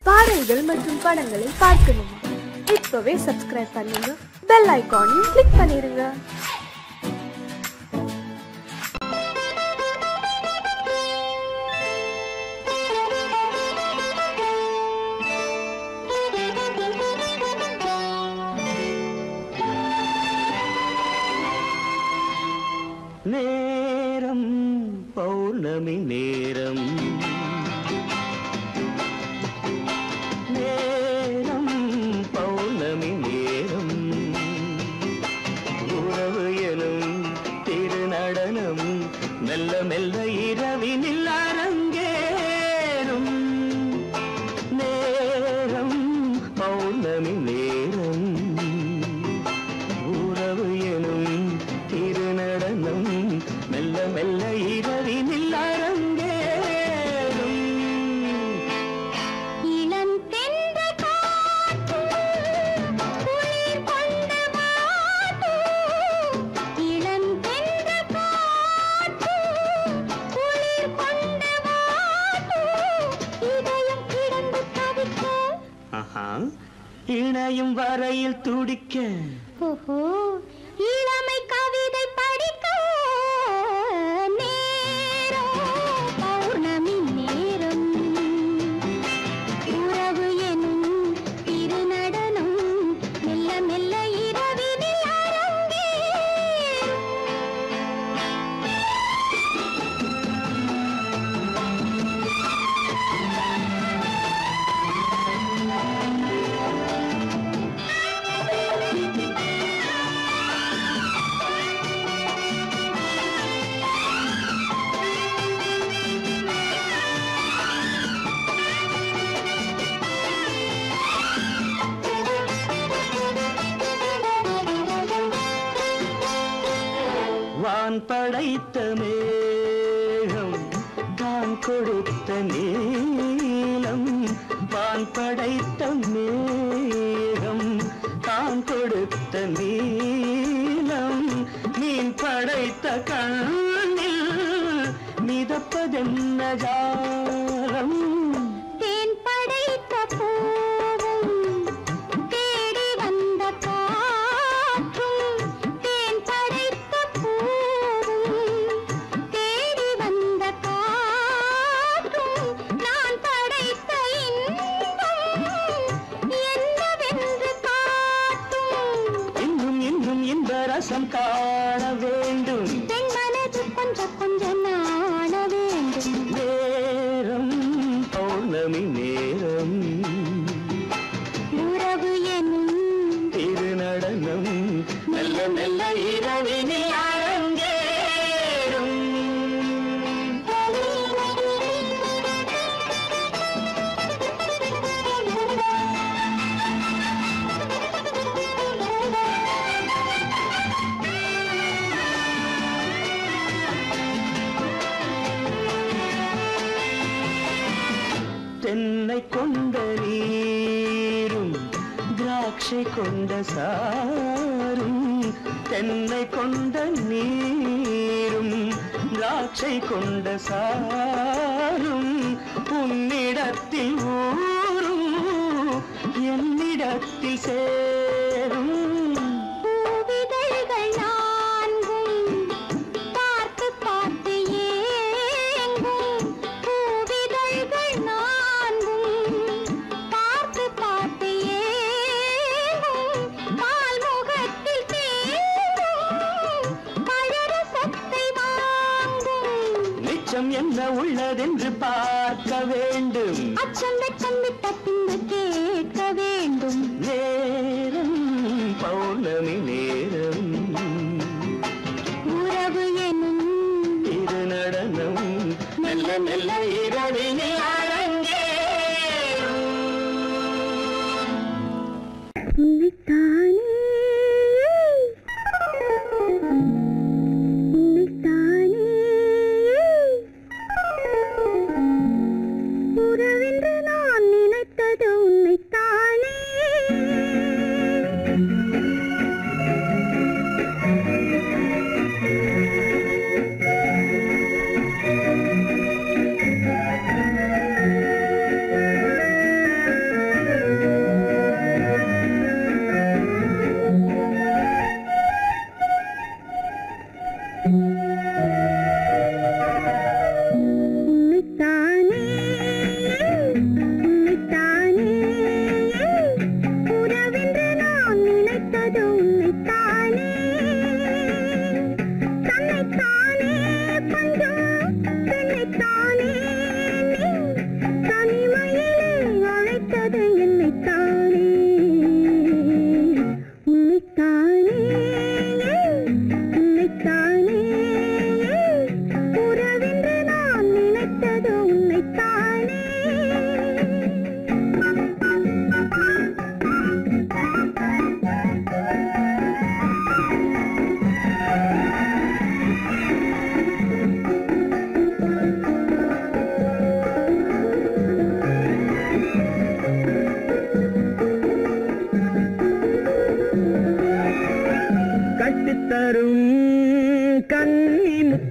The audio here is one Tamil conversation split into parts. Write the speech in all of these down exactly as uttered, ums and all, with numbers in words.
பாடல்கள் மற்றும் படங்களை பார்க்கணுமா? இப்பவே சப்ஸ்கிரைப் பண்ணுங்க, பெல் ஐகானையும் கிளிக் பண்ணிருங்க. நேரம் பௌர்ணமி நேரம், நேரம் பௌர்ணமி நேரம், உறவு எனும் திருநடனம் மெல்ல மெல்ல இரவினில் அரங்கேறும். நேரம் பௌர்ணமி நேரம், உறவு எனும் திருநடனம் மெல்ல மெல்ல இரவினில் அரங்கேறும். இளம் தென்ற காற்று குளிர் கொண்ட வாட்டு, இளம் தென்ற காற்று குளிர் கொண்ட வாட்டு, இதயம் கிடந்து தவிக்க, ஆஹா, இணையும் வரையில் துடிக்க, ஓஹோ, இளமை கவிதை படிக்க. நேரம் பௌர்ணமி நேரம், உறவு எனும் திருநடனம் மெல்ல மெல்ல இரவினில் அரங்கேறும். வான் படைத்த மேகம் தான் கொடுத்த நீலம், வான் படைத்த மேகம் தான் கொடுத்த நீலம், மீன் படைத்த கண்ணில் மிதப்பதென்ன ஜாலம். தேன் படைத்த பூவும் தேடி வந்த காற்றும், தேன் படைத்த பூவும் தேடி வந்த காற்றும், நான் படைத்த இன்பம் என்னவென்று காட்டும். இன்னும் இன்னும் இந்த ரசம் காண வேண்டும், பெண் மனது கொஞ்சம் கொஞ்சம் நாண வேண்டும். நேரம் பௌர்ணமி நேரம், உறவு எனும் திருநடனம் மெல்ல மெல்ல இரவினில் அரங்கேறும். தென்னை கொண்ட நீரும் திராட்சை கொண்ட சாரும், தென்னை கொண்ட நீரும் திராட்சை கொண்ட சாரும், உன்னிடத்தில் ஊரும் என்னிடத்தில் சேரும். பூவிதழ்கள் நான்கும் பார்த்து பார்த்து ஏங்கும், பூவிதழ்கள் நான்கும் பார்த்து பார்த்து ஏங்கும், பால்முகத்தில் தேங்கும் பழரசத்தை வாங்கும். நிச்சம் என்ன உள்ளதென்று பார்க்க வேண்டும், அச்சம் வெச்சம் விட்ட பின்பு கேட்க வேண்டும். நேரம் பௌர்ணமி நேரம், உறவு எனும் திருநடனம் மெல்ல மெல்ல இரவினில் அரங்கேறும். உன்னைத்தானே உன்னைத்தானே உறவென்று நான்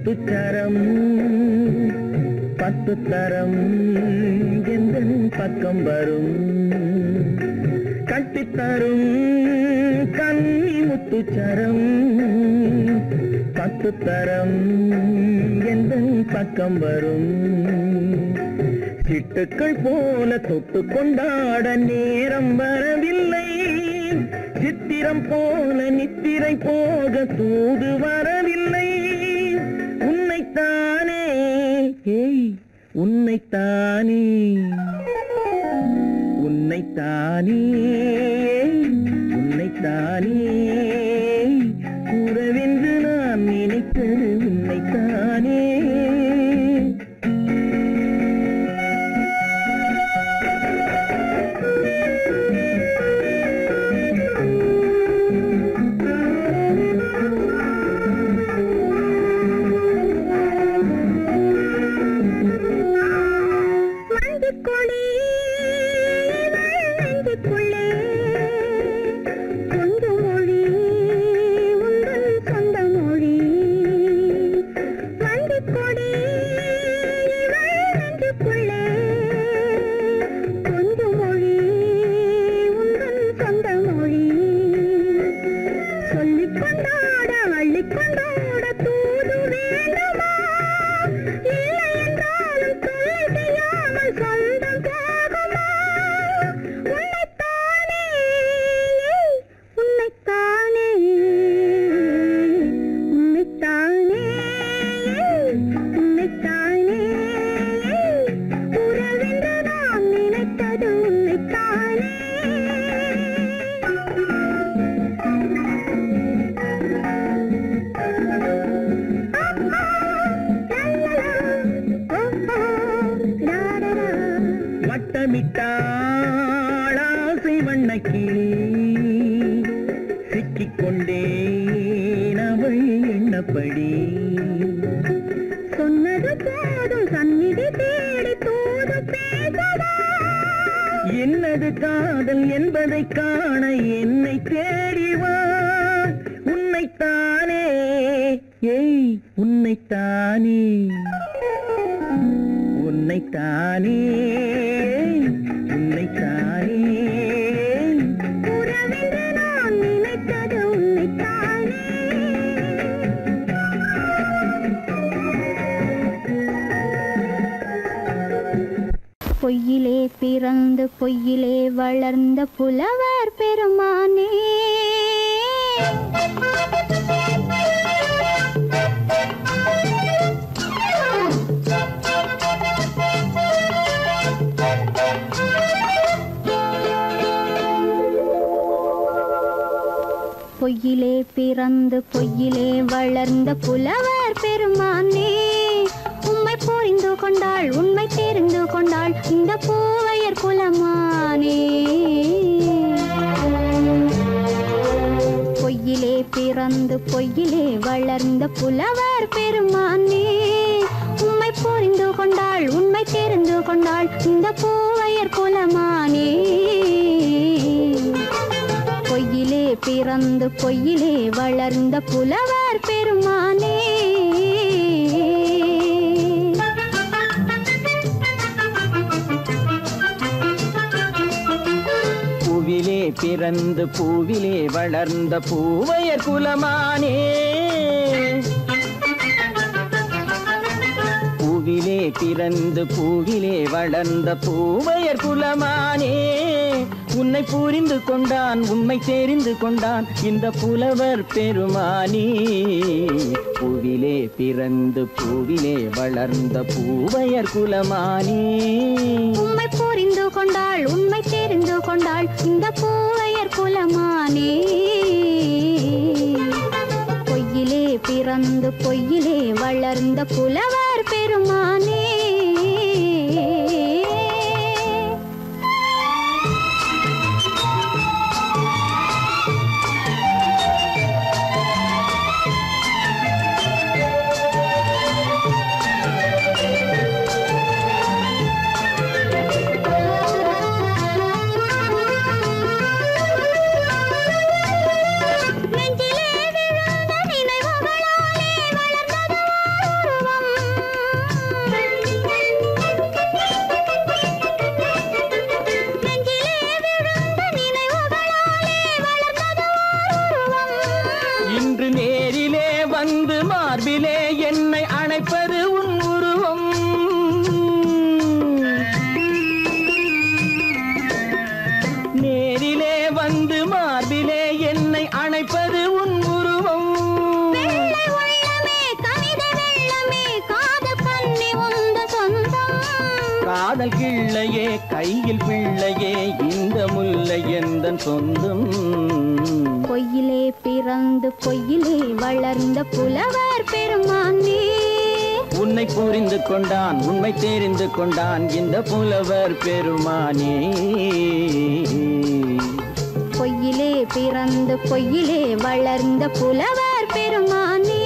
முத்துச்சரம் பத்து தரம் எந்தன் பக்கம் வரும் கட்டித்தரும் கன்னி முத்துச்சரம் பத்து தரம் எந்தன் பக்கம் வரும் சிட்டுக்கள் போல தொட்டு கொண்டாட நேரம் வரவில்லை சித்திரம் போல நித்திரை போக தூது வரவில்லை உன்னைத்தானே ஏய் உன்னைத்தானே உன்னைத்தானே உன்னைத்தானே கூறவென்று நான் நினைத்தது உன்னைத்தானே வட்டமிட்டாளாசை வண்ணக்கிளி சிக்கிக்கொண்டேன் அவள் எண்ணப்படி சொன்னது போதும் சந்நிதி தேடி தூது பேசவா என்னது காதல் என்பதை காண என்னை தேடிவா உன்னைத்தானே ஏய் உன்னைத்தானே உன்னைத்தானே உன்னைத்தானே உறவென்று நான் நினைத்தது உன்னைத்தானே பொய்யிலே பிறந்து பொய்யிலே வளர்ந்த புலவர் பெருமானே பொய்யிலே பிறந்து பொய்யிலே வளர்ந்த புலவர் பெருமானே உம்மை புரிந்து கொண்டாள் உண்மை தெரிந்து கொண்டாள் இந்த பூவையர் குலமானே பொய்யிலே பிறந்து பொய்யிலே வளர்ந்த புலவர் பெருமானே உம்மை புரிந்து கொண்டாள் உண்மை தெரிந்து கொண்டாள் இந்த பூவையர் குலமானே பொய்யிலே பிறந்து பொய்யிலே வளர்ந்த புலவர் பெருமானே பூவிலே பிறந்து பூவிலே வளர்ந்த பூவையர் குலமானே பூவிலே பிறந்து பூவிலே வளர்ந்த பூவையர் குலமானே உன்னை புரிந்து கொண்டான் உண்மை தெரிந்து கொண்டான் இந்த புலவர் பெருமானே பூவிலே பிறந்து பூவிலே வளர்ந்த பூவையர் குலமானே உம்மை புரிந்து கொண்டாள் உண்மை தெரிந்து கொண்டாள் இந்த பூவையர் குலமானே பொய்யிலே பிறந்து பொய்யிலே வளர்ந்த புலவர் பெருமானே நெஞ்சிலே விழுந்த நினைவுகளாலே வளர்ந்தது கையில் பிள்ளையே இந்த முல்லை எந்தன் சொந்தம். பொய்யிலே பிறந்து பொய்யிலே வளர்ந்த புலவர் பெருமானே, உன்னை புரிந்து கொண்டான் உண்மை தெரிந்து கொண்டான் இந்த புலவர் பெருமானே. பொய்யிலே பிறந்து பொய்யிலே வளர்ந்த புலவர் பெருமானே.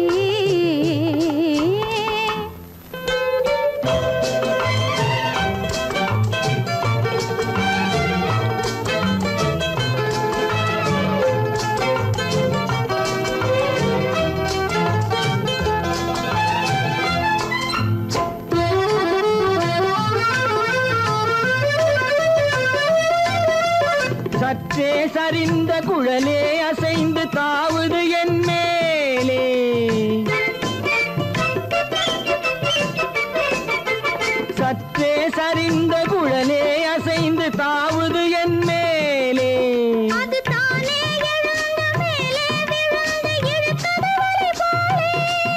சற்றே சரிந்த குழலே அசைந்து தாவுது என் மேலே, சற்றே சரிந்த குழலே அசைந்து தாவுது என் மேலே. அது தானே எழுந்த மேலே விழுந்து இழுத்தது வலை போலே,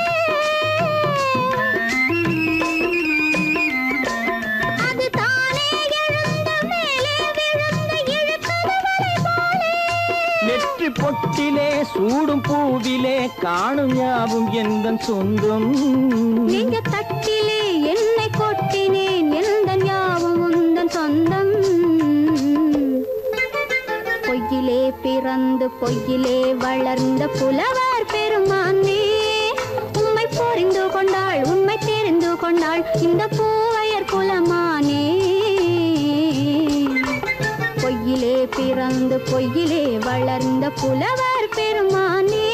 அது தானே எழுந்த மேலே விழுந்து இழுத்தது வலை போலே. நெற்றி பொட்டிலே சூடும் பூவிலே காணும் யாவும் எந்தன் சொந்தம். நெஞ்ச தட்டிலே என்னை கொட்டினேன் எந்தன் யாவும் உந்தன் சொந்தம். பொய்யிலே பிறந்து பொய்யிலே வளர்ந்த புலவர் பெருமானே, உம்மை புரிந்து கொண்டாள் உண்மை தெரிந்து கொண்டாள் இந்த பூவையர் குலமானே. பொய்யிலே பிறந்து பொய்யிலே வளர்ந்த புலவர் பெருமானே.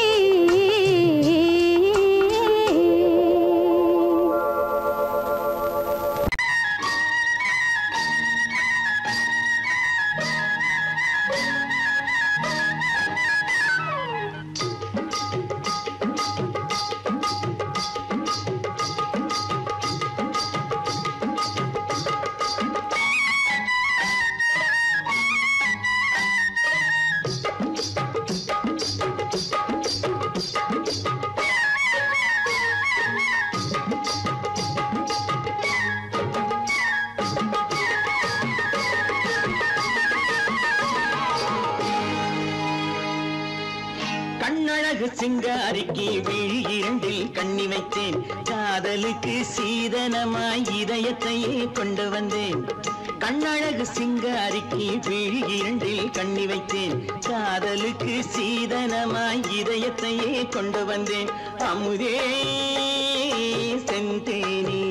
கண்ணழகு சிங்காரிக்கு விழி இரண்டில் கண்ணி வைத்தேன், காதலுக்கு சீதனமாய் இதயத்தையே கொண்டு வந்தேன். கண்ணழகு சிங்காரிக்கு விழி இரண்டில் கண்ணி வைத்தேன், காதலுக்கு சீதனமாய் இதயத்தையே கொண்டு வந்தேன். அமுதே செந்தேனே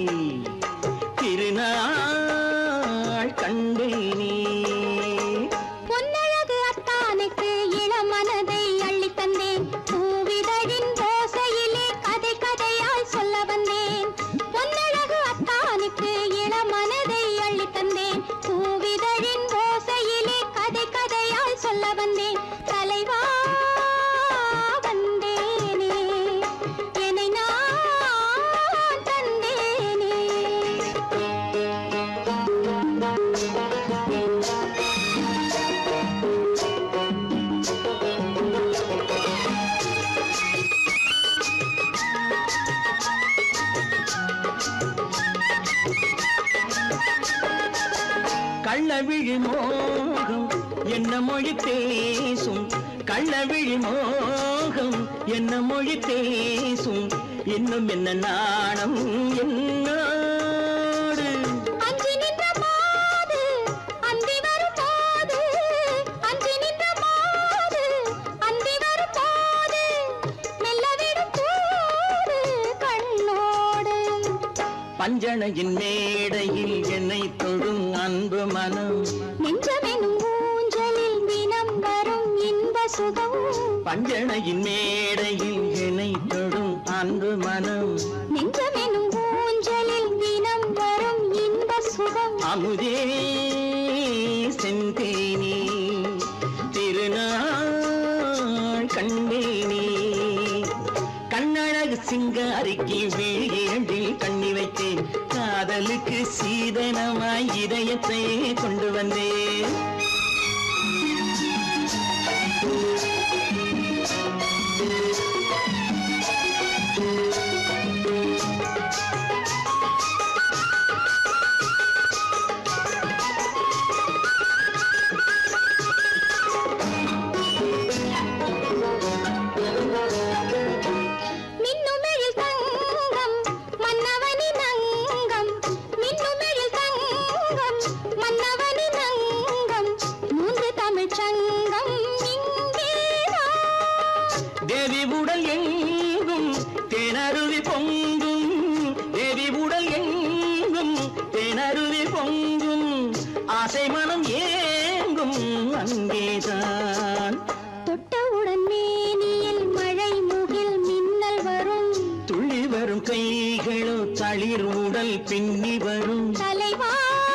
திருநாள் கண்டேனே. பொன்னழகு அத்தானுக்கு இளமனதை அள்ளி தந்தேன், பூவிதழின் ஓசையிலே கதை கதையாய் சொல்ல வந்தேன். பொன்னழகு அத்தானுக்கு இளமனதை அள்ளி தந்தேன், பூவிதழின் ஓசையிலே கதை கதையாய் சொல்ல வந்தேன். தலைவா வந்தேனே என்னை நான் தந்தேனே. கள்ளவிழி மோகம் என்ன மொழி பேசும், கள்ளவிழி மோகம் என்ன மொழி பேசும், இன்னும் என்ன நாணம் என்னோடு. அஞ்சி நின்ற மாது அந்தி வரும் போது, அஞ்சி நின்ற மாது அந்தி வரும் போது, மெல்ல விடும் தூது கண்ணோடு. பஞ்சணையின் மேடையில் என்னை தொடும் அன்பு மனம், நெஞ்சமெனும் ஊஞ்சலில் தினம் வரும் இன்ப சுகம். பஞ்சணையின் மேடையில் என்னை தொடும் அன்பு மனம், நெஞ்சமெனும் ஊஞ்சலில் தினம் வரும் இன்ப சுகம். அமுதே செந்தேனே திருநாள் கண்டேனே. கண்ணழகு சிங்காரிக்கு விழி இரண்டில் கண்ணி வைத்தேன், காதலுக்கு சீதனமாய் இதயத்தை கொண்டு வந்தேன். அங்கேதான். தொட்டவுடன் மேனியில் மழை முகில் மின்னல் வரும். துள்ளி வரும் கைகளோ தளிர் உடல் பின்னி வரும். தலைவா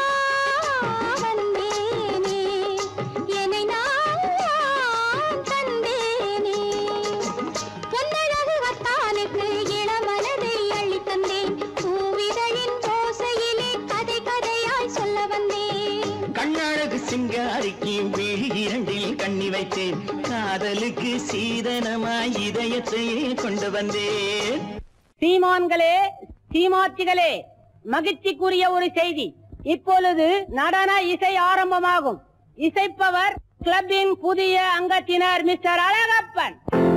வந்தேனே என்னை நான் தந்தேனே. பொன்னழகு வத்தானுக்கு இளமனதை அள்ளி தந்தேன். பூவிதழின் ஓசையிலே கதை கதையாய் சொல்ல வந்தேன். கண்ணழகு சிங்காரிக்கு விழி இரண்டில் கண்ணி வைத்தேன். காதலுக்கு சீதனமாய் இதயத்தையே கொண்டு வந்தேன். சீமான்களே, சீமாத்திகளே, மகிழ்ச்சிக்குரிய ஒரு செய்தி. இப்பொழுது நடன இசை ஆரம்பமாகும். இசைப்பவர் கிளப்பின் புதிய அங்கத்தினர் மிஸ்டர் அழகப்பன்.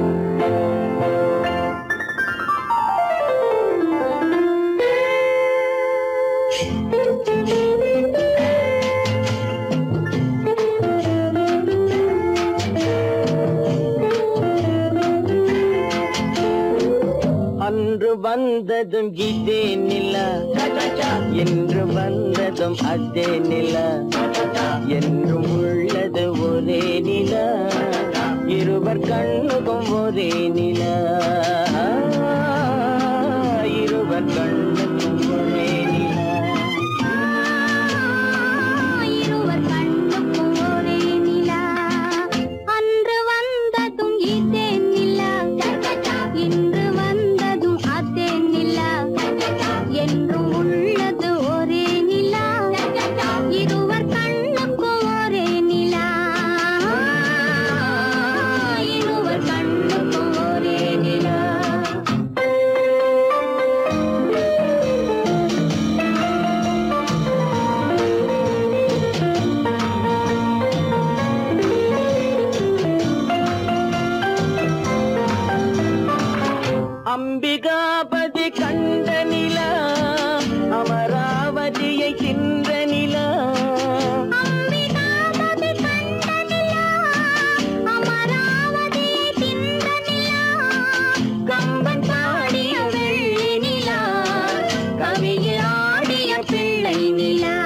அன்று வந்ததும் இதே நிலா, என்று வந்ததும் அதே நிலா, என்றும் உள்ளது ஒரே நிலா, இருவர் கண்ணுக்கும் ஒரே நிலா, இருவர் கண்ணுக்கும் ஒரே நிலா, இருவர் கண்ணுக்கும் ஒரே நிலா. அன்று வந்ததும் இதே நிலா, இன்று வந்ததும் அதே நிலா, என்றும் உள்ளது ஒரே நிலா, இருவர் கண்ணுக்கும் ஒரே நிலா, இருவர் கண்ணுக்கும் ஒரே நிலா. அம்பிகாபதி கண்ட நிலா, அமராவதியை தின்ற நிலா, அம்பிகாபதி கண்ட நிலா, அமராவதியை தின்ற நிலா, கம்பன் பாடிய வெள்ளி நிலா, கவியில் ஆடிய பிள்ளை நிலா,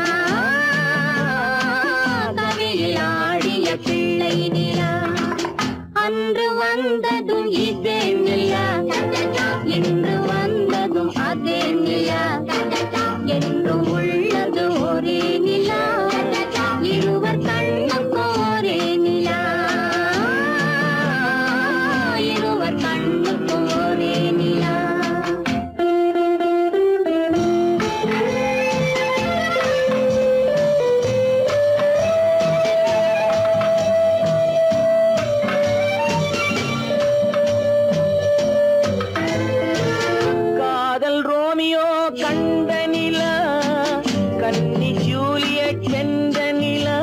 கவியில் ஆடிய பிள்ளை நிலா. அன்று வந்ததும் இதே நிலா, இன்று வந்ததும் அதே நிலா, என்றும் உள்ளது ஒரே நிலா, இருவர் கண்ணுக்கும் ஒரே நிலா, இருவர் கண்ணுக்கும் ஒரே நிலா. காதல் ரோமியோ கண்ட நிலா, கன்னி ஜூலியட் வென்ற நிலா,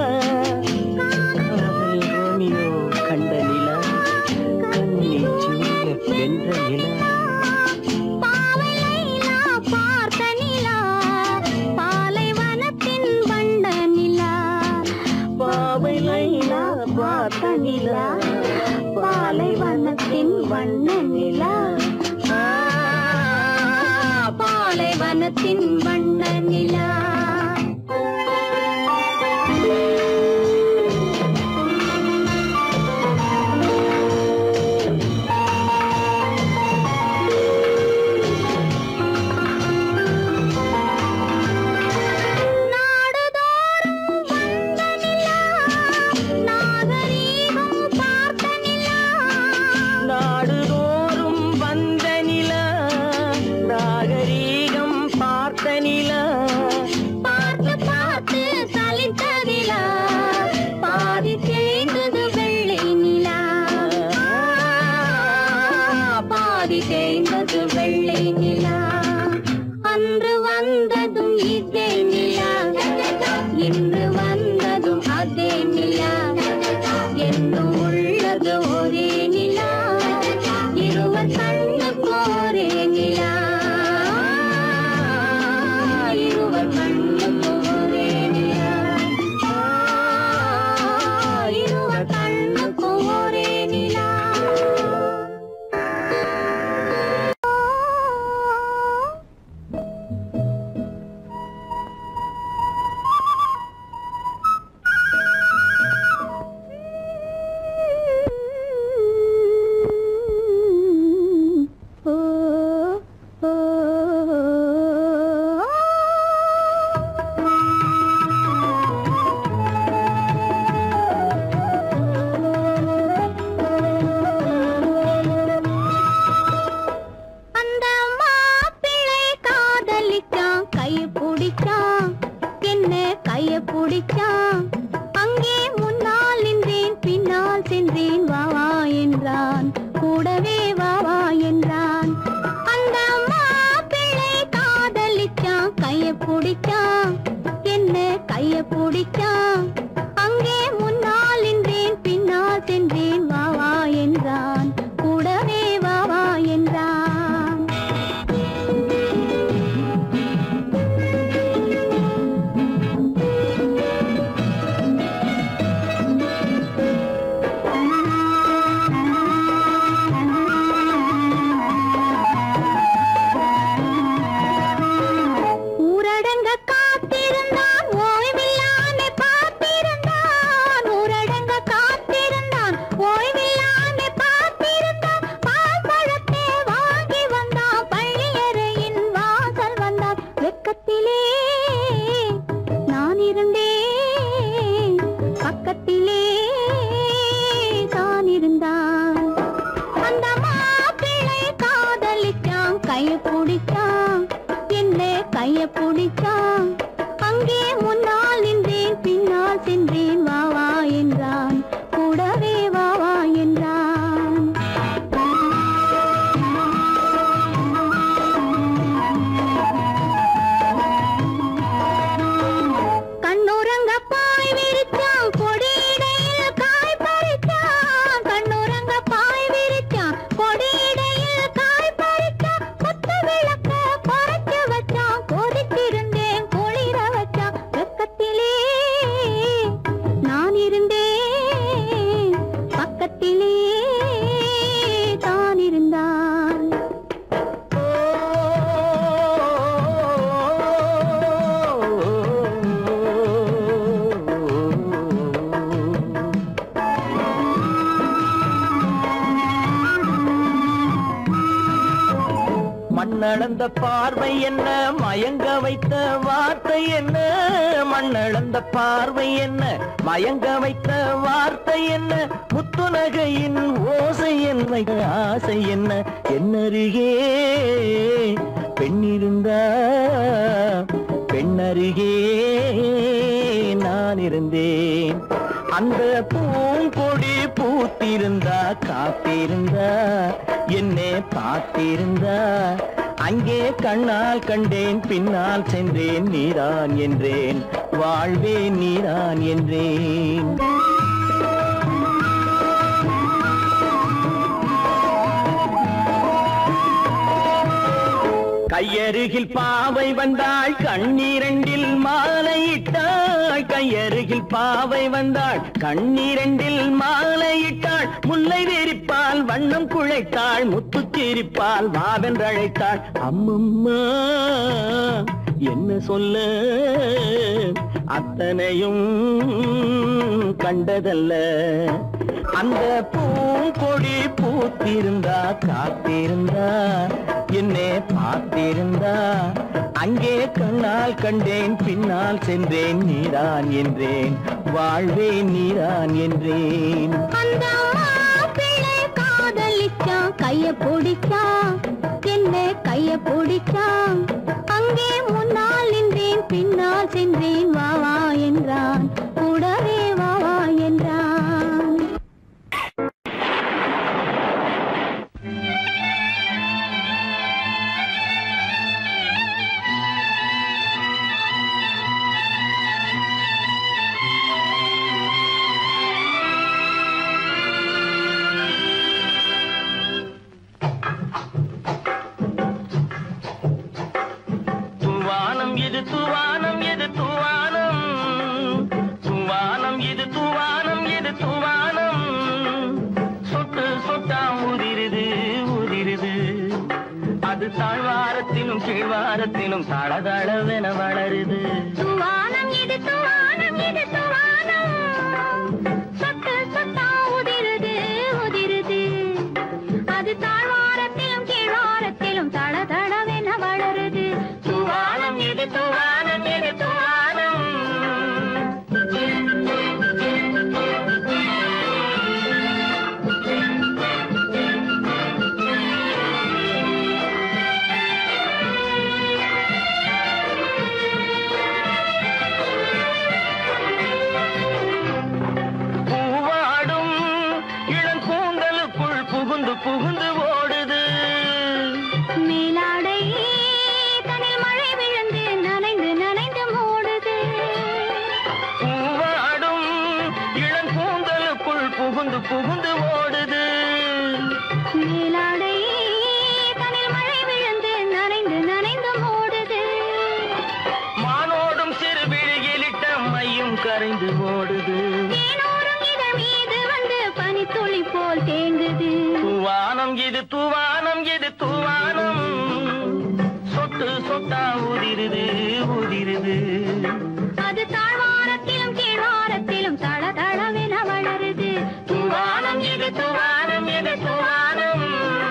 காதல் ரோமியோ கண்ட நிலா, கன்னி ஜூலியட் வென்ற நிலா, பாவை லைலா பார்த்த நிலா, பாலைவனத்தின் வண்ட நிலா, பாவை லைலா பார்த்த நிலா, பாலைவனத்தின் வண்ண நிலா, பாலைவனத்தின் வண்ண நிலா. நாடுதோறும் வந்த நிலா, நாகரீகம் பார்த்த நிலா, நாடுதோறும் வந்த நிலா, நாகரீகம் பார்த்த நிலா, பார்த்து பார்த்து சலித்த நிலா, பாதி தேய்ந்தது வெள்ளை நிலா, பாதி தேய்ந்தது வெள்ளை நிலா. அன்று வந்ததும் இதே நிலா, இன்று வந்ததும் அதே நிலா, என்றும் உள்ளது ஒரே நிலா, இருவர் கண்ணுக்கும் ஒரே நிலா, இருவர் கண்ணுக்கும் ஒரே நிலா, இருவர் கண்ணுக்கும் ஒரே நிலா. மண்ணளந்த பார்வை என்ன மயங்க வைத்த வார்த்தை என்ன மண்ணளந்த பார்வை என்ன மயங்க வைத்த வார்த்தை என்ன முத்துநகையின் ஓசை என்ன ஆசை என்ன என்னருகே பெண்ணிருந்தா பெண்ணருகே நான் இருந்தேன் அந்த பூங்கொடி பூத்திருந்தா காத்திருந்தா என்னை பார்த்திருந்தா அங்கே கண்ணால் கண்டேன் பின்னால் சென்றேன் நீதான் என்றேன் வாழ்வே நீதான் என்றேன் கையருகில் பாவை வந்தாள் கண்ணீரண்டில் மாலையிட்டாள் கையருகில் பாவை வந்தாள் கண்ணீரண்டில் மாலையிட்டாள் முல்லை வெறிப்பால் வண்ணம் குழைத்தாள் முத்து சிரிப்பால் வாவென்றழைத்தாள் அம்மம்மா என்ன சொல்ல அத்தனையும் கண்டதல்ல அந்த பூங்கொடி பூத்திருந்தா காத்திருந்தா என்னை பார்த்திருந்தா அங்கே கண்ணால் கண்டேன் பின்னால் சென்றேன் நீதான் என்றேன் வாழ்வே நீதான் என்றேன் அந்த மாப்பிள்ளை காதலிச்சான் கைய பிடிச்சான் என்ன கைய பிடிச்சான் அங்கே முன்னால் நின்றேன் பின்னால் சென்றேன் வா வா என்றான் கூடவே வா வா என்றான் தூவானம் எது தூவானம் தூவானம் எது தூவானம் எது தூவானம் சொட்டு சொட்டா உதிருது உதிருது அது தாழ்வாரத்திலும் கீழ்வாரத்திலும் தளதளவென வளருது தூவானம் இது தூவானம் இது தூவானம் சொட்டு சொட்டா உதிருது உதிருது அது தாழ்வாரத்திலும் கீழ்வாரத்திலும் தளதளவென வளருது தூவானம் எது தூவானம் எது தூவானம் பூவாடும் இளங்கூந்தலுக்குள் புகுந்து புகுந்து ஓடுது மேலாடை தனில் மழை விழுந்து நனைந்து நனைந்து மூடுது பூவாடும் இளங்கூந்தலுக்குள் புகுந்து புகுந்து ஓடுது மேலாடை தனில் மழை விழுந்து நனைந்து நனைந்து மூடுது மானோடும் சிறு விழியிலிட்ட மையும் கரைந்து ஓடுது தேனோரும் இதழ் மீது வந்து பனித்துளி போல் தேங்குது தூவானம் இது தூவானம் இது தூவானம் சொட்டு சொட்டா உதிருது உதிருது அது தாழ்வாரத்திலும் கீழ்வாரத்திலும் தளதளவென வளருது தூவானம் இது தூவானம் இது தூவானம்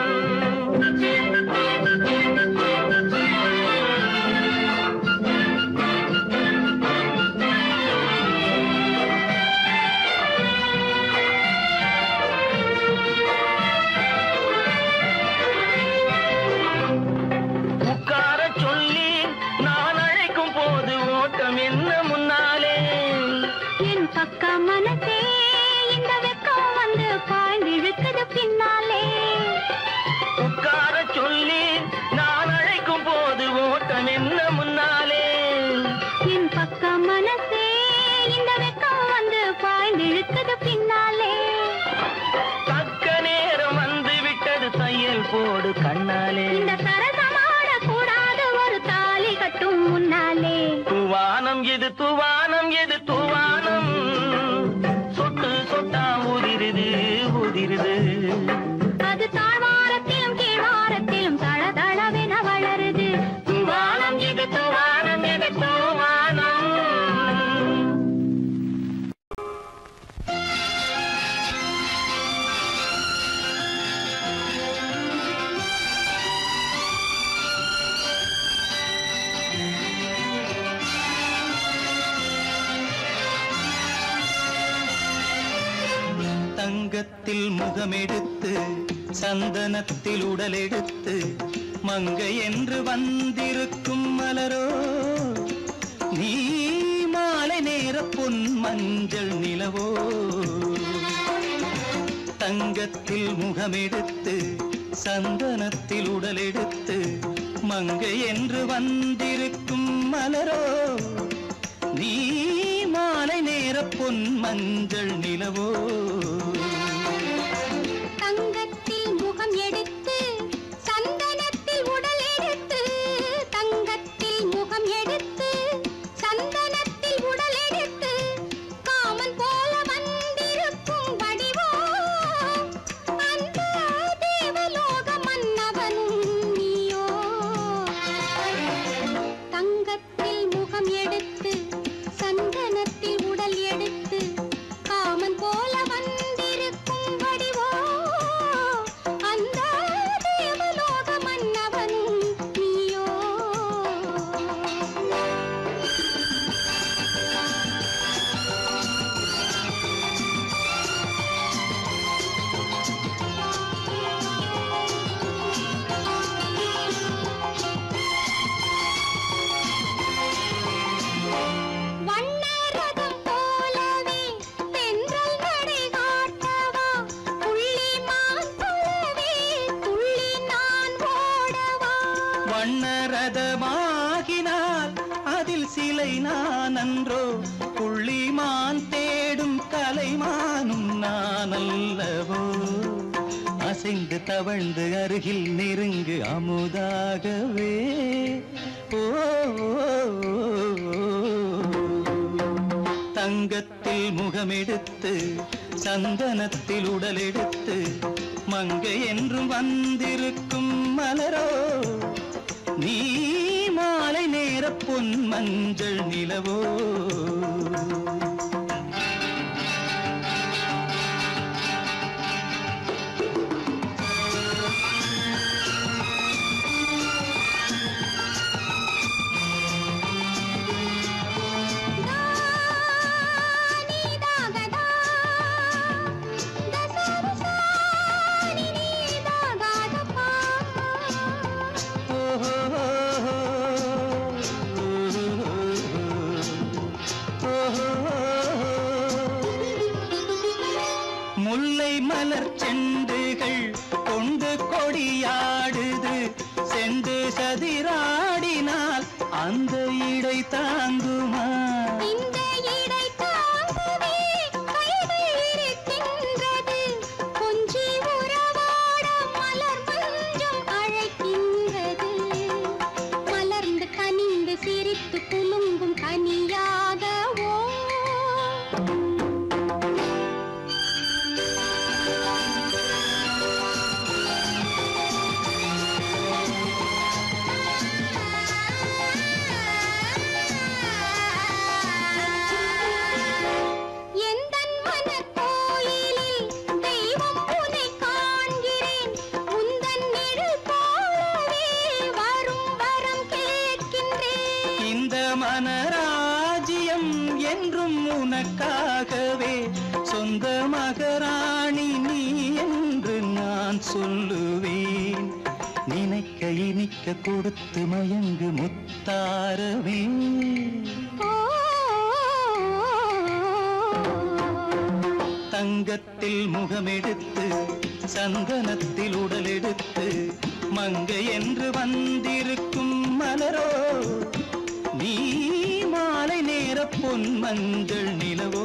உட்கார சொல்லி நான் அழைக்கும் போது ஓட்டம் என்ன முன்னாலே என் பக்க மனசே இந்த வெக்கம் வந்து பாய்ந்திழுக்குது பின்னாலே உட்கார சொல்லி நான் அழைக்கும் போது ஓட்டம் என்ன முன்னாலே என் பக்க மனசே இந்த வெக்கம் வந்து பாய்ந்திழுக்குது பின்னாலே தக்க நேரம் வந்து விட்டது தையல் போடு கண்ணாலே இந்த சரசமாட கூடாது ஒரு தாலி கட்டும் முன்னாலே தூவானம் எது தூவானம் எது தூவானம் சொட்டு சொட்டா உதிருது உதிருது தங்கத்தில் முகமெடுத்து சந்தனத்தில் உடலெடுத்து மங்கை என்று வந்திருக்கும் மலரோ நீ மாலை நேர பொன் மஞ்சள் நிலவோ தங்கத்தில் முகமெடுத்து சந்தனத்தில் உடலெடுத்து மங்கை என்று வந்திருக்கும் மலரோ நீ மாலை நேர பொன் மஞ்சள் நிலவோ தங்கத்தில் முகம் எடுத்து சந்தனத்தில் உடல் எடுத்து தங்கத்தில் முகம் எடுத்து சந்தனத்தில் உடல் எடுத்து காமன் போல வந்திருக்கும் வடிவோ அந்த தேவலோக மன்னவனும் நீயோ தங்கத்தில் முகம் எடுத்து சந்தனத்தில் உடல் எடுத்து காமன் போல வந்திருக்கும் வடிவோ அந்த தேவலோக மன்னவனும் நீயோ வண்ணரதம் போலவே தென்றல் நடை காட்டவா புள்ளிமான் போலவே துள்ளி நான் ஓடவா வண்ணரதமாகினால் அதில் சிலை நான் அன்றோ புள்ளிமான் தேடும் கலைமானும் நான் அல்லவோ அசைந்து தவழ்ந்து அருகில் நெருங்கு அமுதாகவே ஓ தங்கத்தில் முகமெடுத்து சந்தனத்தில் உடலெடுத்து மங்கை என்றும் வந்திருக்கும் மலரோ நீ மாலை நேர பொன் மஞ்சள் நிலவோ முல்லை மலர் செண்டுகள் கொண்டு கொடியாடுது செண்டு சதிராடினால் அந்த இடை தாங்குமா இந்த இடை தாங்கவே கைகள் இருக்கின்றது கொஞ்சி உறவாட மலர் மஞ்சம் அழைக்கின்றது மலர்ந்து கனிந்து சிரித்து குலுங்கும் கனியாகவோ எந்தன் மனக்கோயிலில் தெய்வம் உன்னை காண்கிறேன் உந்தன் நிழல் போலவே வரும் வரம் கேட்கின்றேன் இந்த மனராஜ்யம் என்றும் உனக்காகவே சொந்த மகராணி நீ என்று நான் சொல்லுவேன் நினைக்க இனிக்க கொடுத்து மயங்கு முத்தாரவே தங்கத்தில் முகமெடுத்து சந்தனத்தில் உடலெடுத்து மங்கை என்று வந்திருக்கும் மலரோ நீ மாலை நேர பொன் மஞ்சள் நிலவோ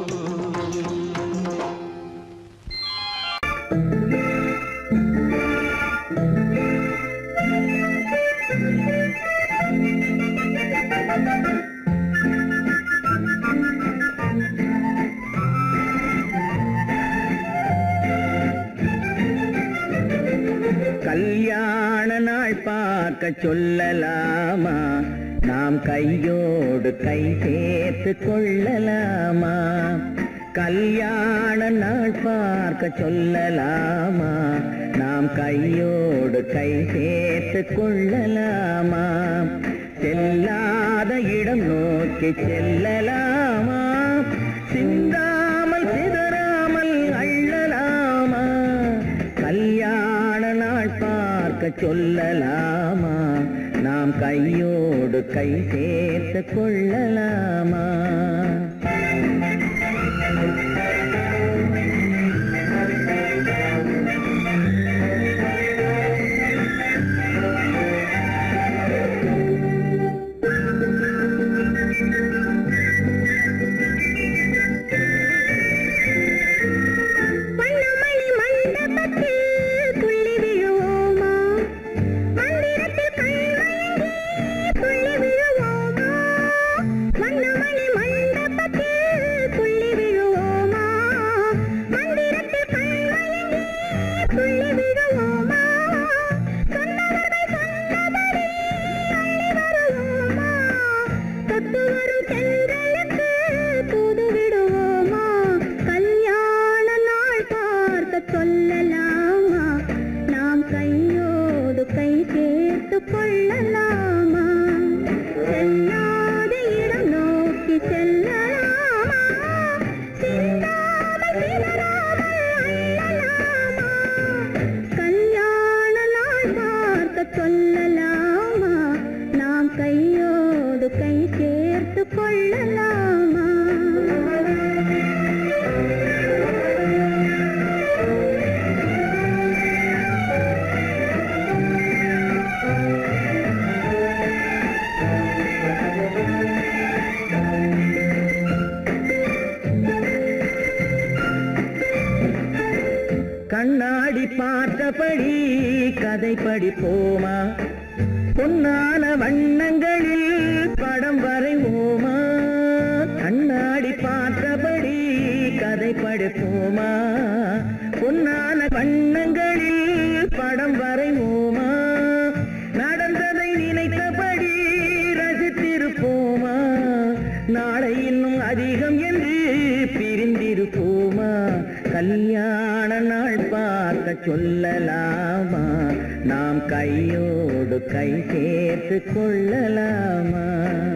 கல்யாண நாள் பார்க்க சொல்லலாமா நாம் கையோடு கை சேர்த்து கொள்ளலாமா கல்யாண நாள் பார்க்க சொல்லலாமா நாம் கையோடு கை சேர்த்து கொள்ளலாமா செல்லாத இடம் நோக்கி செல்லலாமா சிந்தாமல் சிதறாமல் அள்ளலாமா பார்க்க சொல்லலாமா? நாம் கையோடு கை சேர்த்து கொள்ளலாமா? கண்ணாடி பார்த்தபடி கதை படிப்போமா? பொன்னான வண்ணங்களில் படம் வரைவோமா? கண்ணாடி பார்த்தபடி கதை படிப்போமா? பொன்னான வண்ணங்களில் படம் வரைவோமா? நடந்ததை நினைத்தபடி ரசித்திருப்போமா? நாளை இன்னும் அதிகம் என்று பிரிந்திருப்போமா? கல்யாண நாள் பார்க்க சொல்லலாமா? நாம் கையோடு கை சேர்த்து கொள்ளலாமா?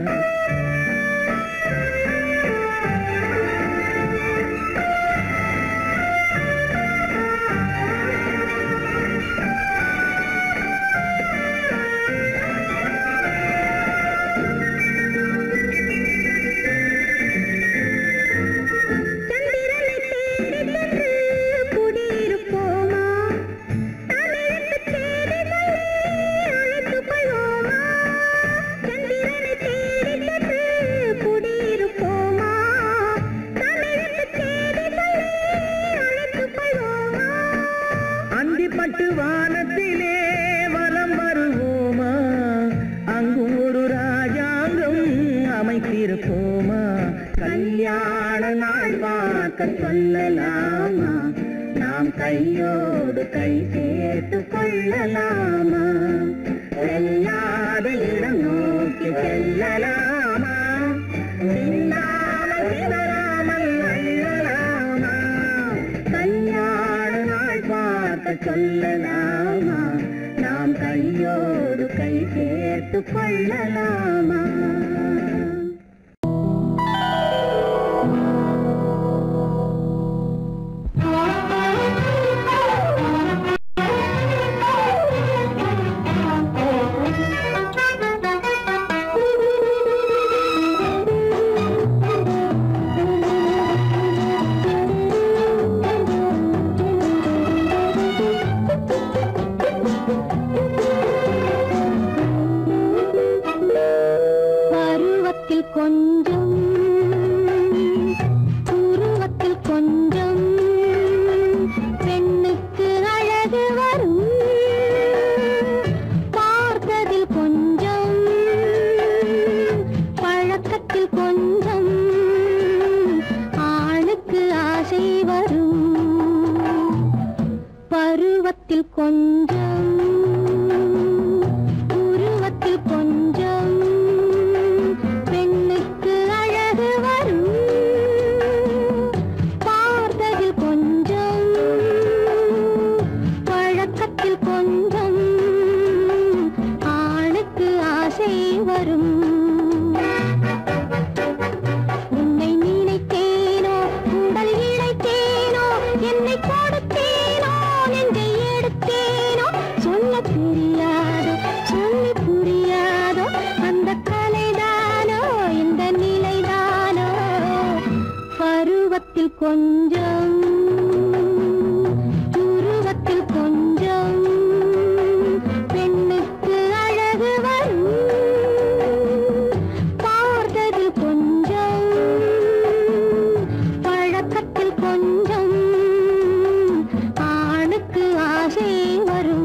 பட்டு வானத்திலே வலம் வருவோமா? அங்கும் ஒரு ராஜாங்கம் அமைத்திருப்போமா? கல்யாண நாள் பார்க்க சொல்லலாமா? நாம் கையோடு கை சேர்த்து கொள்ளலாமா? செல்லாத இடம் நோக்கி செல்லலாமா? சிந்தாமல் சிதறாமல் அள்ளலாமா? கல்யாண நாள் பார்க்க சொல்லலாமா? நாம் கையோடு கை சேர்த்து கொள்ளலாமா? உருவத்தில் கொஞ்சம் உருவத்தில் கொஞ்சம் பெண்ணுக்கு அழகு வரும் பார்த்தது கொஞ்சம் பழக்கத்தில் கொஞ்சம் ஆணுக்கு ஆசை வரும்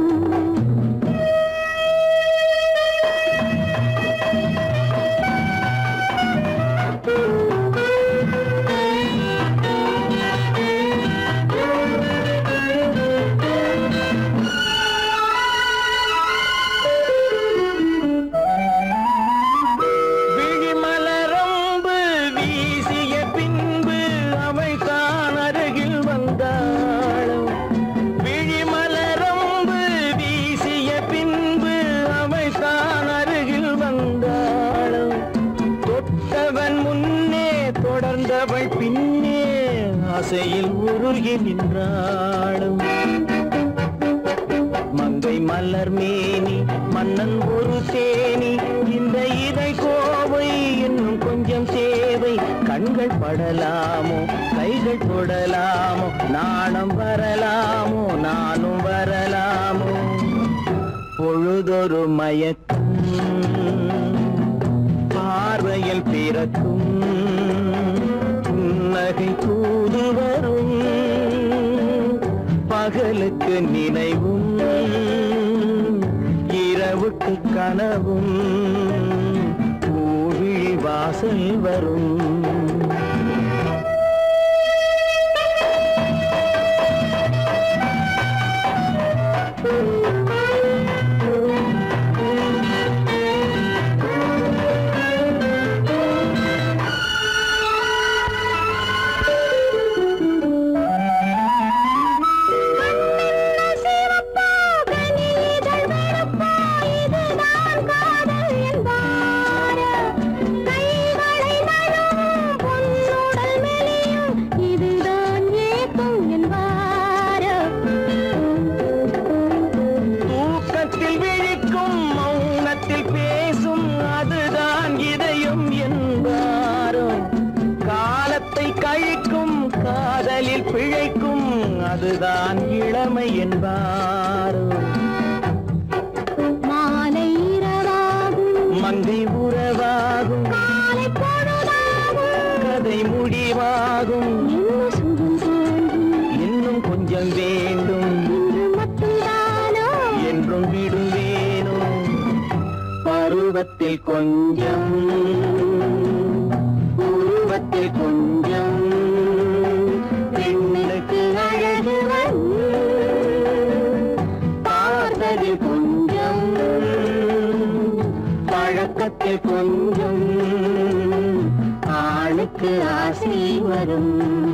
பின்னே ஆசையில் உருகி நின்றாளும் மங்கை மலர் மேனி மன்னன் ஒரு தேனி இந்த இதை கோவை இன்னும் கொஞ்சம் சேவை கண்கள் படலாமோ கைகள் தொடலாமோ நாணம் வரலாமோ நானும் வரலாமோ பொழுதொரு மயக்கம் பார்வையில் பிறக்கும் நகை தூது வரும் பகலுக்கு நினைவும் இரவுக்கு கனவும் பூவிழி வாசல் வரும் பிழைக்கும் அதுதான் இளமை என்பாரோ மாலை இரவாகும் மங்கை உறவாகும் காலை பொழுதாகும் கதை முடிவாகும் இன்னும் சுகம் தோன்றும் இன்னும் கொஞ்சம் வேண்டும் இன்று மட்டும்தானோ என்றும் விடுவேனோ பருவத்தில் கொஞ்சம் உருவத்தில் கொஞ்சம் பெண்ணுக்கு அழகு வரும் பார்த்தது கொஞ்சம் பழக்கத்தில் கொஞ்சம் ஆளுக்கு ஆசை வரும்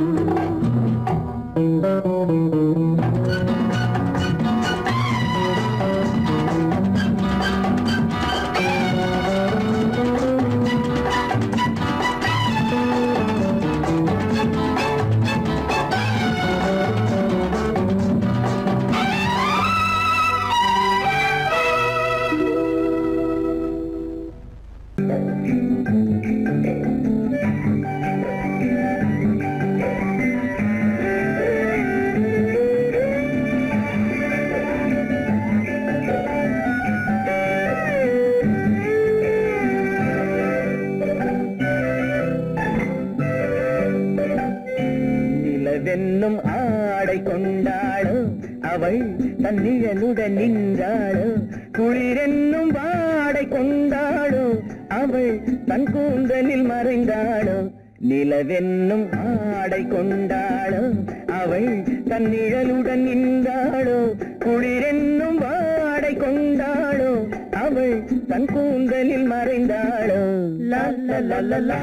நிலவென்னும் ஆடை கொண்டாளோ அவள் தன்னிழலுடன் நின்றாளோ குளிரென்னும் வாடை கொண்டாளோ அவள் தன் கூந்தலில் மறைந்தாளோ நிலவென்னும் ஆடை கொண்டாளோ அவள் தன் நிழலுடன் நின்றாளோ குளிரென்னும் வாடை கொண்டாளோ அவள் தன் கூந்தலில் மறைந்தாளோ லா லா லா லா லா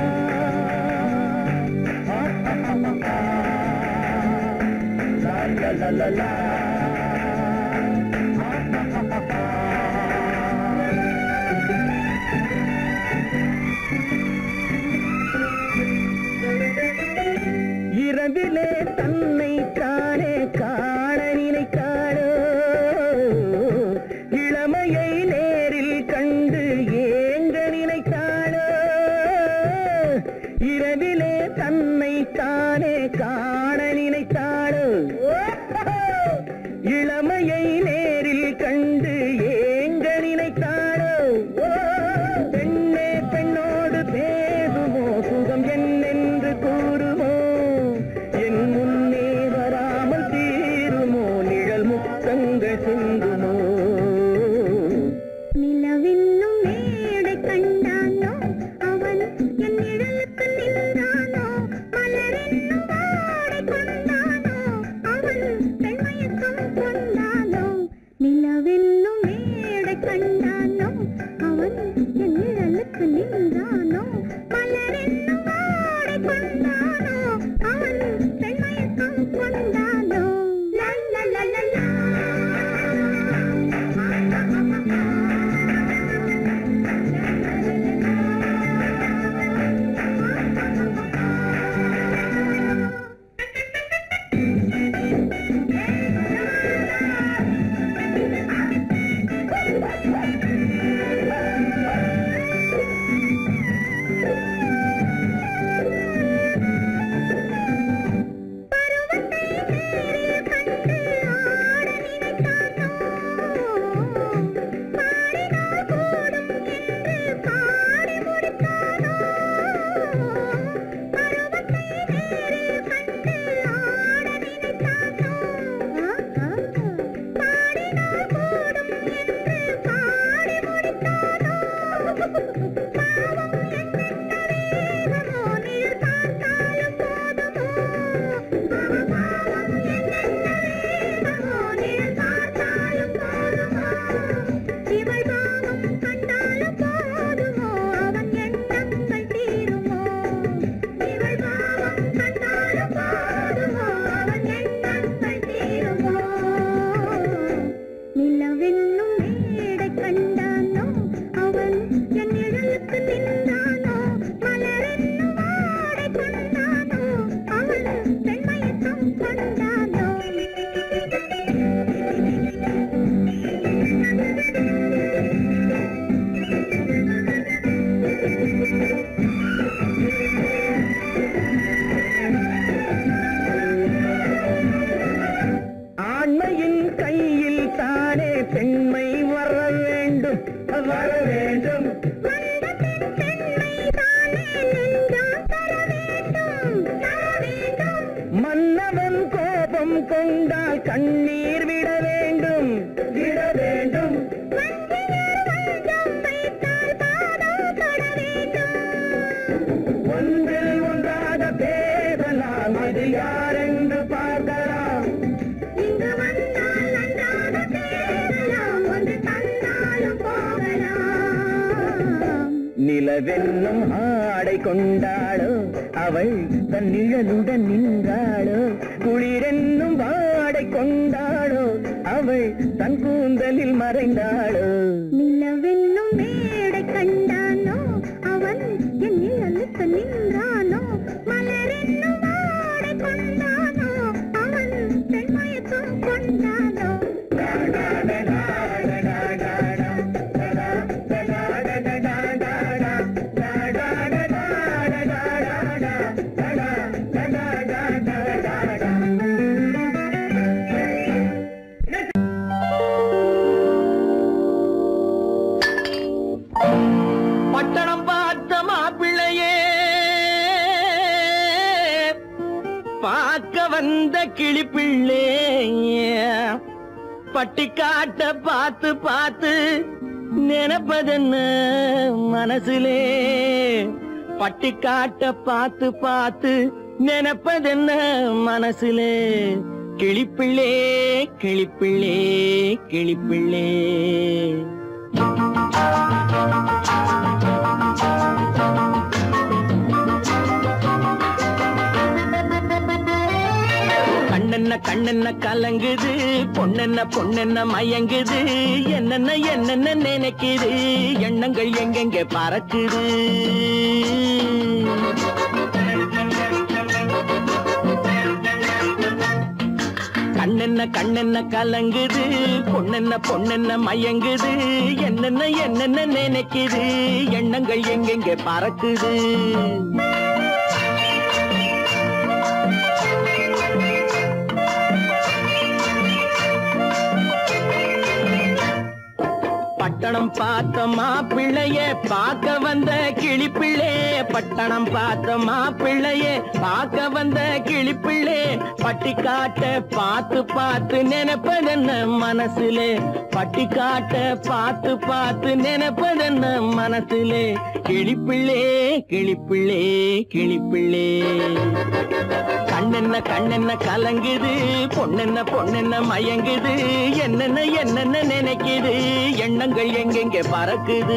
la la la la இரவிலே தன்னை தானே காண நினைத்தாளோ இளமையை நேரில் கண்டு ஏங்க நினைத்தாளோ இரவிலே தன்னை தானே தானே காண நினைத்தாளோ இளமையை நேரில் கண்டு ஏங்க நினைத்தாளோ பெண்ணே பெண்ணோடு பேசுமோ சுகம் என்னென்று கூறுமோ என் முன்னே வராமல் தீருமோ நிழல் முத்தங்கள் சிந்துமோ நிலவென்னும் மேடை கண்டானோ அவன் என் நிழலுக்கு நின்றானோ மலரென்னும் வாடை கொண்டானோ அவன் பெண்மயக்கம் கொண்டானோ நிலவென்னும் மேடை கண்டானோ அவன் என் நிழலுக்கு நின்றானோ மலரென்னும் வாடை கொண்டானோ அவன் பெண்மயக்கம் கொண்டானோ லா லா லா லா லா. மன்னவன் கோபம் கொண்டால் கண்ணீர் விட வேண்டும் விட வேண்டும் ஒன்றில் ஒன்றாக பேசலாம் அது யாரென்று பார்க்கலாம் இங்கு வந்தால் நன்றாக பேசலாம் ஒன்று தந்தாலும் போகலாம் நிலவென்னும் ஆடை கொண்டாளோ அவள் தன் நிழலுடன் நின்றாளோ குளிரென்னும் வாடை கொண்டாளோ அவள் தன் கூந்தலில் மறைந்தாளோ நிலவென்னும் மேடை கண்டானோ அவன் என் நிழலுக்கு நின்றானோ மலரென்னும் வாடை கொண்டானோ அவன் பெண்மயக்கம் கொண்டானோ பட்டணம் பார்த்த மாப்பிள்ளையே பார்க்க வந்த கிளிப்பிள்ளே பட்டிக்காட்ட பார்த்து பார்த்து நினைப்பதென்ன மனசுலே பட்டிக்காட்ட பார்த்து பார்த்து நினைப்பதென்ன மனசுலே கிளிப்பிள்ளே கிளிப்பிள்ளே கிளிப்பிள்ளே கண்ணென்ன கண்ணென்ன கலங்குது பொண்ணென்ன பொண்ணென்ன மயங்குது என்னென்ன என்னென்ன நினைக்குது எண்ணங்கள் எங்கெங்க பறக்குது கண்ணென்ன கண்ணென்ன கலங்குது பொண்ணென்ன பொண்ணென்ன மயங்குது என்னென்ன என்னென்ன நினைக்குது எண்ணங்கள் எங்கெங்க பறக்குது பட்டணம் பார்த்த மாப்பிள்ளைய பார்க்க வந்த கிளிப்பிள்ளே பட்டணம் பார்த்த மாப்பிள்ளைய பார்க்க வந்த கிளிப்பிள்ளே பட்டி காட்ட பார்த்து பார்த்து நினைப்பதென்ன மனசுலே பட்டி காட்ட பார்த்து பார்த்து நினைப்பதென்ன மனசுலே கிளிப்பிள்ளே கிளிப்பிள்ளே கிளிப்பிள்ளே கண்ணென்ன கண்ணென்ன கலங்குது பொண்ணென்ன பொண்ணென்ன மயங்குது என்னென்ன என்னென்ன நினைக்குது எண்ணங்கள் எங்கெங்க பறக்குது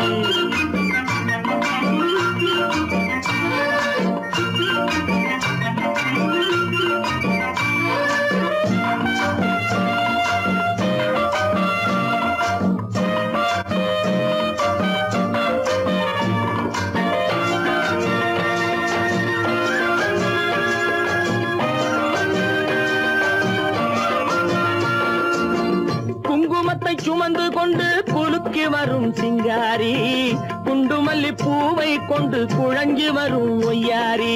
சுமந்து கொண்டு குலுக்கி வரும் சிங்காரி குண்டுமல்லி பூவை கொண்டு குழஞ்சி வரும் ஒய்யாரி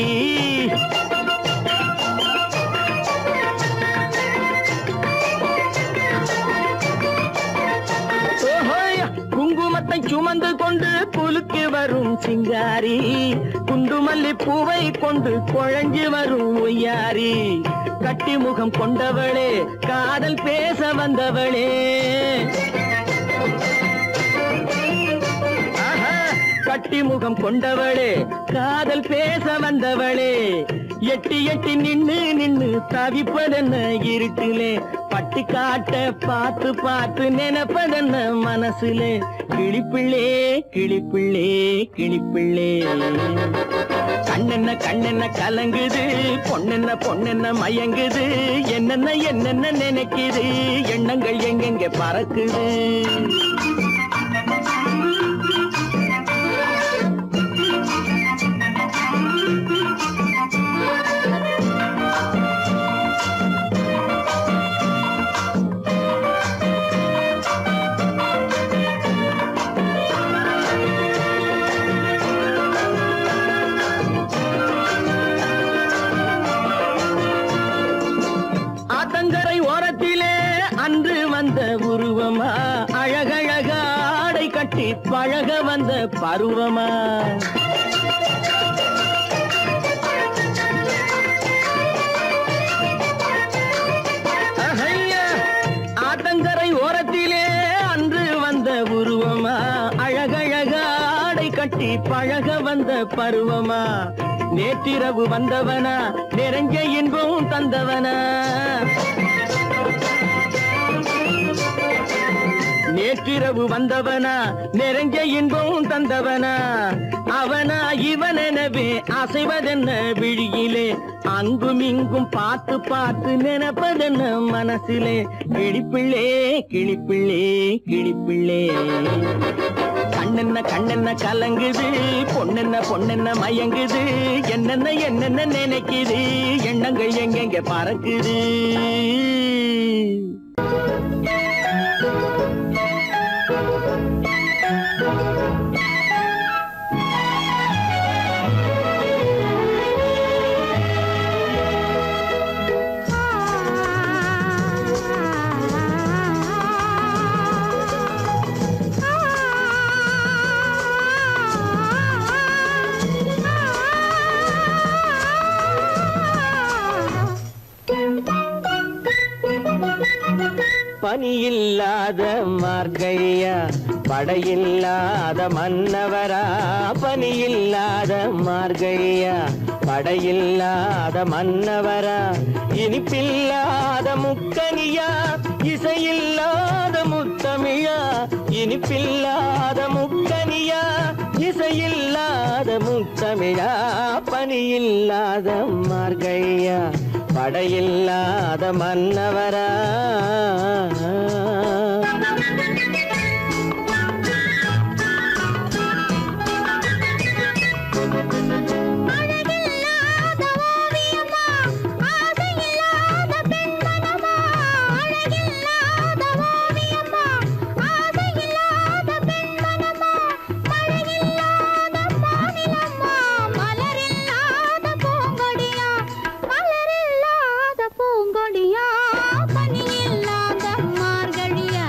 குங்குமத்தை சுமந்து கொண்டு குலுக்கி வரும் சிங்காரி குண்டுமல்லி பூவை கொண்டு குழஞ்சி வரும் ஒய்யாரி கட்டி முகம் கொண்டவளே காதல் பேச வந்தவளே கட்டி முகம் கொண்டவளே காதல் பேச வந்தவளே எட்டி எட்டி நின்னு நின்னு தவிப்பதென்ன இருட்டிலே பட்டி காட்ட பார்த்து பார்த்து நினைப்பதென்ன மனசுலே கிளிப்பிள்ளே கிளிப்பிள்ளே கிளிப்பிள்ளே கண்ணென்ன கண்ணென்ன கலங்குது பொண்ணென்ன பொண்ணென்ன மயங்குது என்னென்ன என்னென்ன நினைக்குது எண்ணங்கள் எங்கெங்க பறக்குது உருவமா அழகழக ஆடை கட்டி பழக வந்த பருவமா ஆத்தங்கரை ஓரத்திலே அன்று வந்த உருவமா அழகழக ஆடை கட்டி பழக வந்த பருவமா நேற்றிரவு வந்தவனா நிறைஞ்ச இன்பம் தந்தவனா நேற்றிரவு வந்தவனா நிறைஞ்ச இன்பம் தந்தவனா அவனா இவனெனவே அசைவதென்ன விழியிலே அங்கும் இங்கும் பார்த்து பார்த்து நினைப்பதென்ன மனசிலே கிளிப்பிள்ளே கிளிப்பிள்ளே கிளிப்பிள்ளே கண்ணென்ன கண்ணென்ன கலங்குது பொண்ணென்ன பொண்ணென்ன மயங்குது என்னென்ன என்னென்ன நினைக்குது எண்ணங்கள் எங்கெங்க பறக்குது பனியில்லாத மார்கழியா படையில்லாத மன்னவரா பனியில்லாத மார்கழியா படையில்லாத மன்னவரா இனிப்பில்லாத முக்கனியா இசையில்லாத முத்தமிழா இனிப்பில்லாத முக்கனியா இசையில்லாத முத்தமிழா பனியில்லாத மார்கழியா படையில்லாத மன்னவரா பனியில்லாத மார்கழியா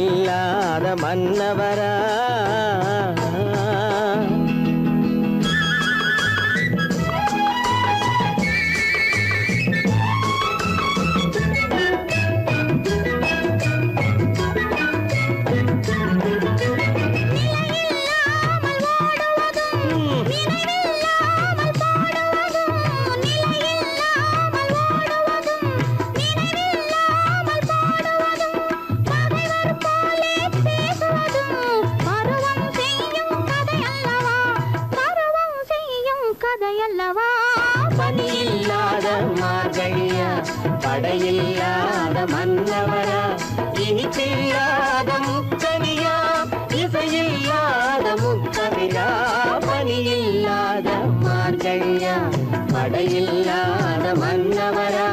இசையில்லாத மன்னவரா பனியில்லாத மார்கழியா படையில்லாத மன்னவரா இனிப்பில்லாத முக்கனியா இசையில்லாத முக்கவிரா பனியில்லாத மார்கழியா படையில்லாத மன்னவரா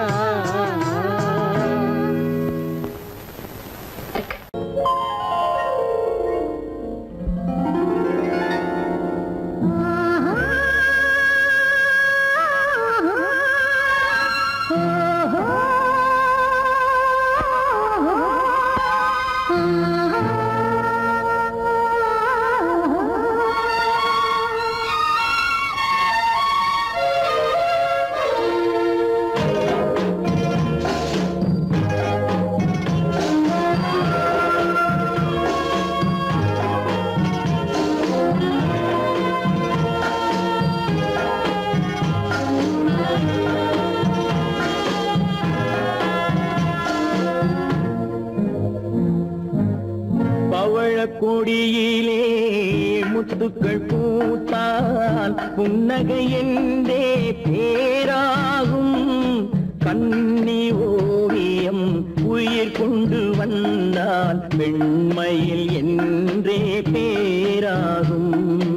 கொடியிலே முத்துக்கள் பூத்தால் புன்னகை என்றே பேராகும் கண்ணி ஓவியம் உயிர் கொண்டு வந்தால் வெண்மையில் என்றே பேராகும்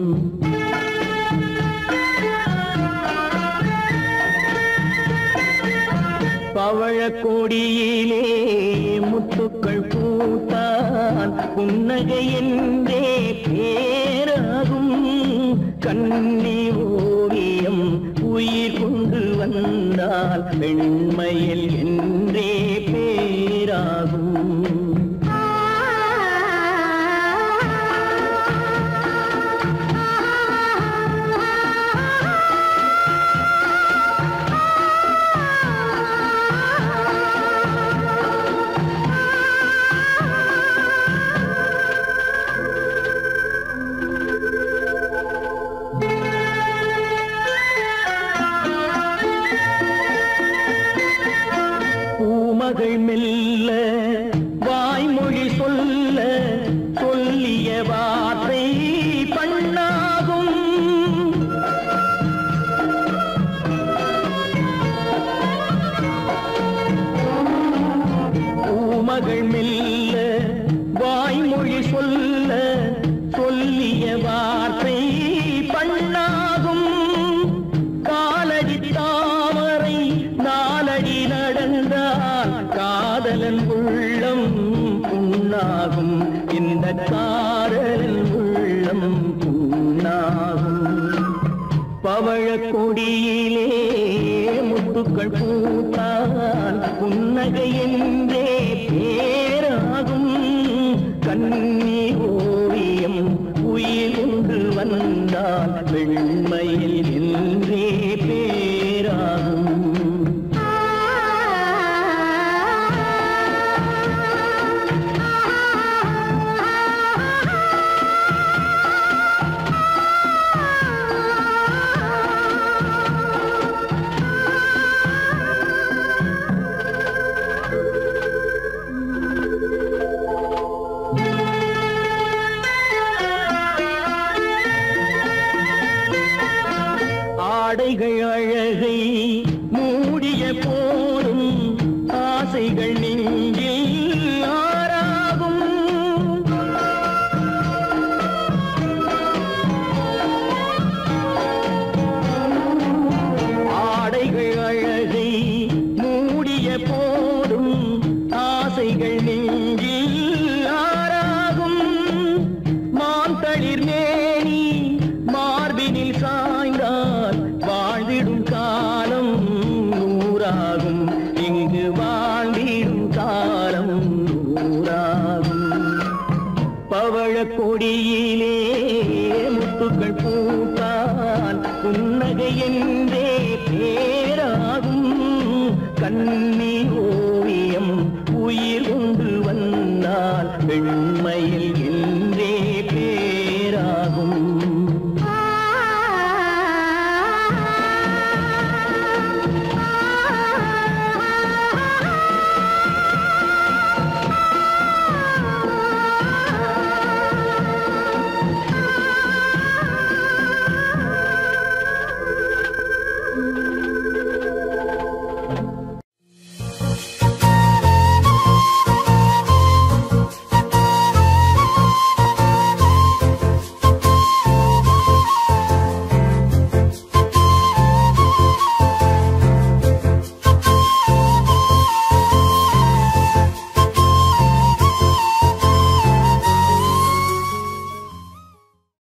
பவழக்கொடியிலே முத்துக்கள் பூத்தால் புன்னகை என்றே பேராகும் கண்ணி ஓவியம் உயிர் கொண்டு வந்தால் வெண்மையில் என்றே பேராகும் மகள் மெல்ல வாய்மொழி சொல்ல சொல்லிய வார்த்தை பண்ணாகும் பூமகள் மெல்ல வாய்மொழி சொல்ல சொல்லிய வார்த்தை பண்ணாகும் காலடி தாமரை நாலடி நடந்தால் காதலன் உள்ளம் புண்ணாகும் இந்த காதலன் உள்ளம் புண்ணாகும் பவழக்கொடியிலே முத்துக்கள் பூத்தால் புன்னகை என்றே பேராகும் கண்ணி ஓவியம் உயிர் கொண்டு வந்தால் வெண்மையில் என்றே பேராகும் கொடியிலே முத்துக்கள் பூத்தான் புன்னகை என்றே பேராகும் கண்ணி ஓவியம் உயிர் கொண்டு வந்தால் பெண்மையில்